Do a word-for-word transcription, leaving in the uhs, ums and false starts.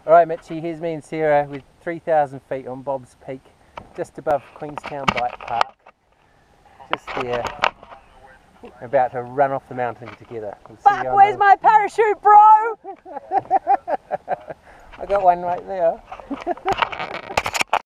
Alright Mitchey, here's me and Sarah with three thousand feet on Bob's Peak, just above Queenstown Bike Park. Just there, about to run off the mountain together. We'll Fuck, where's the... my parachute, bro? I got one right there.